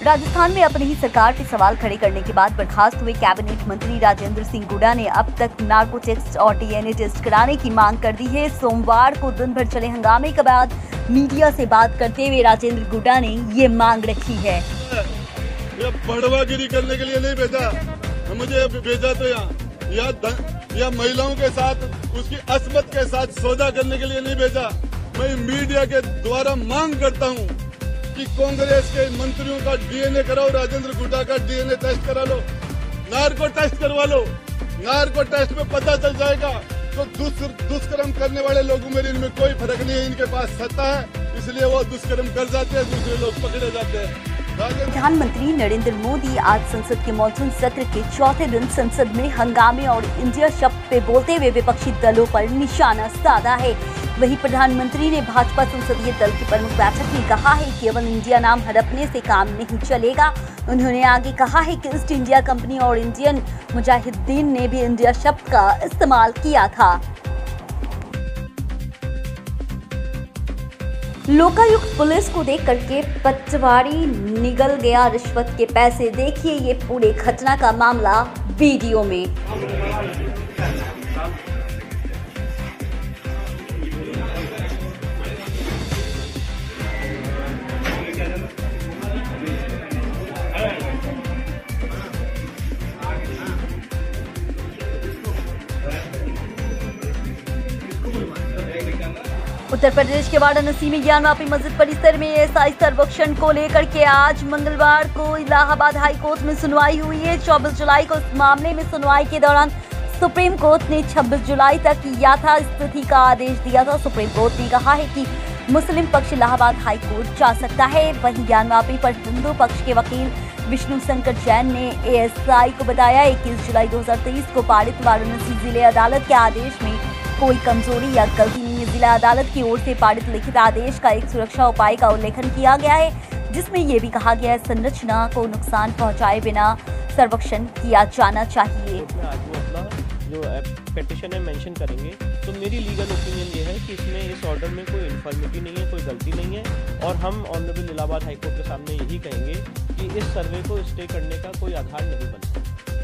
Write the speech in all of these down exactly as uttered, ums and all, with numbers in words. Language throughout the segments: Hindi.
राजस्थान में अपनी ही सरकार पे सवाल खड़े करने के बाद बर्खास्त हुए कैबिनेट मंत्री राजेंद्र सिंह गुडा ने अब तक नार्को टेस्ट और डीएनए टेस्ट कराने की मांग कर दी है। सोमवार को दिन भर चले हंगामे के बाद मीडिया से बात करते हुए राजेंद्र गुडा ने ये मांग रखी है। ये बढ़वागिरी करने के लिए नहीं भेजा, मुझे भेजा तो यहाँ या, या महिलाओं के साथ उसकी अस्मत के साथ सौदा करने के लिए नहीं भेजा। मैं मीडिया के द्वारा मांग करता हूँ कि कांग्रेस के मंत्रियों का डीएनए कराओ, राजेंद्र गुडा का डीएनए टेस्ट करा लो, नार्को टेस्ट करवा लो। नार्को टेस्ट में पता चल जाएगा तो दुष्कर्म करने वाले लोगों में इनमें कोई फर्क नहीं है, इनके पास सत्ता है इसलिए वो दुष्कर्म कर जाते हैं, दूसरे लोग पकड़े जाते हैं। प्रधानमंत्री नरेंद्र मोदी आज संसद के मॉनसून सत्र के चौथे दिन संसद में हंगामे और इंडिया शब्द पे बोलते हुए विपक्षी दलों पर निशाना साधा है। वहीं प्रधानमंत्री ने भाजपा संसदीय दल की प्रमुख बैठक में कहा है कि केवल इंडिया नाम हड़पने से काम नहीं चलेगा। उन्होंने आगे कहा है कि ईस्ट इंडिया कंपनी और इंडियन मुजाहिदीन ने भी इंडिया शब्द का इस्तेमाल किया था। लोकायुक्त पुलिस को देख करके पटवारी निगल गया रिश्वत के पैसे। देखिए ये पूरे घटना का मामला वीडियो में। उत्तर प्रदेश के वाराणसी में ज्ञानवापी मस्जिद परिसर में एएसआई सर्वेक्षण को लेकर के आज मंगलवार को इलाहाबाद हाई कोर्ट में सुनवाई हुई है। चौबीस जुलाई को इस मामले में सुनवाई के दौरान सुप्रीम कोर्ट ने छब्बीस जुलाई तक यथास्थिति का आदेश दिया था। सुप्रीम कोर्ट ने कहा है कि मुस्लिम पक्ष इलाहाबाद हाई कोर्ट जा सकता है। वहीं ज्ञानवापी पर हिंदू पक्ष के वकील विष्णु शंकर जैन ने एएसआई को बताया इक्कीस जुलाई दो हजार तेईस को पारित वाराणसी जिले अदालत के आदेश में कोई कमजोरी या गलती नहीं है। जिला अदालत की ओर से पारित लिखित आदेश का एक सुरक्षा उपाय का उल्लेखन किया गया है, जिसमें ये भी कहा गया है संरचना को नुकसान पहुंचाए बिना सर्वेक्षण किया जाना चाहिए। आज वो अपना जो पिटीशन है मेंशन करेंगे, तो मेरी लीगल ओपिनियन ये है कि इसमें इस ऑर्डर में कोई इन्फॉर्मिटी नहीं है, कोई गलती नहीं है और हम ऑनरेबल इलाहाबाद हाई कोर्ट के सामने यही कहेंगे कि इस सर्वे को स्टे करने का कोई आधार नहीं बनता।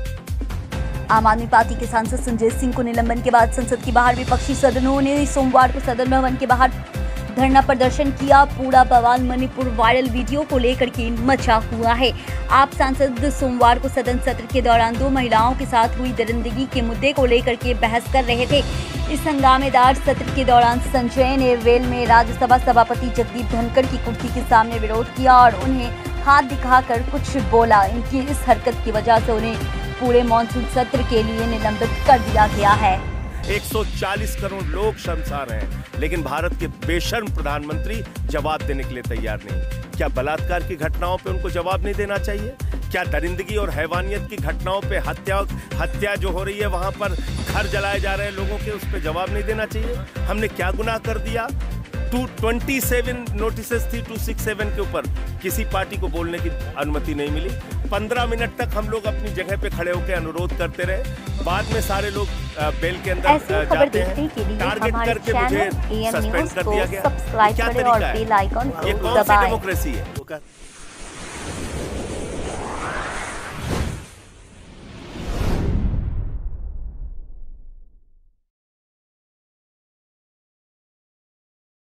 आम आदमी पार्टी के सांसद संजय सिंह को निलंबन के बाद संसद के बाहर विपक्षी सदनों ने सोमवार को सदन भवन के बाहर धरना प्रदर्शन किया। पूरा बवाल मणिपुर वायरल वीडियो को लेकर के मचा हुआ है। आप सांसद सोमवार को सदन सत्र के दौरान दो महिलाओं के साथ हुई दरिंदगी के मुद्दे को लेकर के बहस कर रहे थे। इस हंगामेदार सत्र के दौरान संजय ने वेल में राज्यसभा सभापति जगदीप धनखड़ की कुर्सी के सामने विरोध किया और उन्हें हाथ दिखाकर कुछ बोला। इनकी इस हरकत की वजह से उन्हें पूरे मॉनसून सत्र के लिए निलंबित कर दिया गया है। एक सौ चालीस करोड़ लोग शर्मसार हैं, लेकिन भारत के बेशर्म प्रधानमंत्री जवाब देने के लिए तैयार नहीं। क्या बलात्कार की घटनाओं पे उनको जवाब नहीं देना चाहिए? क्या दरिंदगी और हैवानियत की घटनाओं पे हत्या हत्या जो हो रही है वहां पर घर जलाए जा रहे हैं लोगों के, उस पे जवाब नहीं देना चाहिए? हमने क्या गुनाह कर दिया? टू ट्वेंटी सेवन नोटिसेस थी टू सिक्स सेवन के ऊपर, किसी पार्टी को बोलने की अनुमति नहीं मिली। पंद्रह मिनट तक हम लोग अपनी जगह पे खड़े होकर अनुरोध करते रहे। बाद में सारे लोग बेल के अंदर जाते हैं। टारगेट करके मुझे सस्पेंड कर दिया गया। क्या तरीका है? ये कौन सी डेमोक्रेसी है?